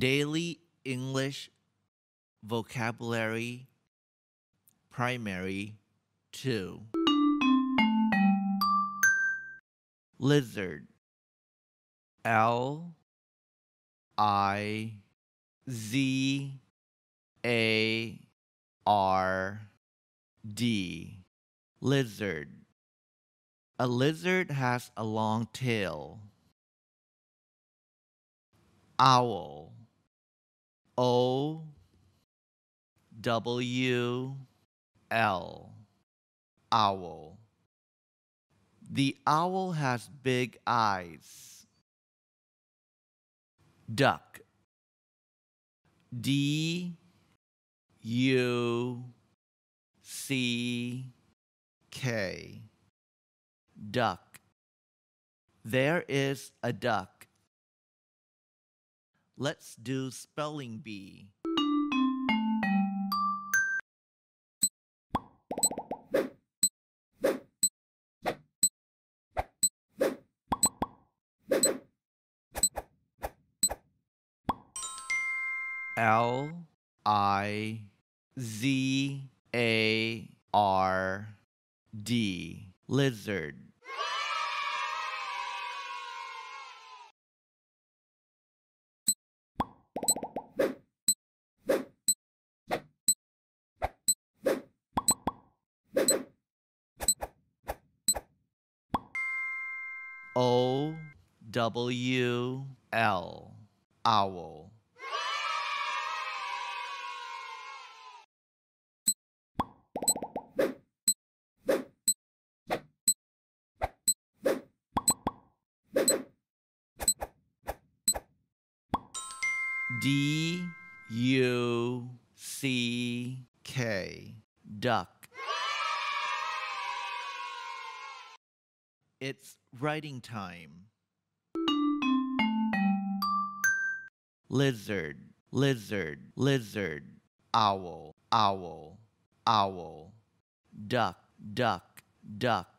Daily English Vocabulary Primary 2. Lizard. Lizard. Lizard. A lizard has a long tail. Owl. O-W-L. Owl. The owl has big eyes. Duck. D-U-C-K. Duck. There is a duck. Let's do spelling bee. Lizard. Lizard. O-W-L. Owl. D-U-C-K. Duck. It's writing time. Lizard. Owl. Duck.